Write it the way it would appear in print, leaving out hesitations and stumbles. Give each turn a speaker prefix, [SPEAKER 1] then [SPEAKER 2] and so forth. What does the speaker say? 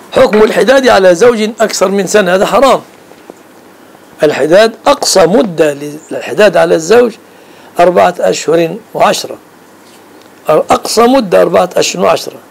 [SPEAKER 1] حكم الحداد على زوج أكثر من سنة هذا حرام. الحداد أقصى مدة للحداد على الزوج 4 أشهر و10. أقصى مدة 4 أشهر و10.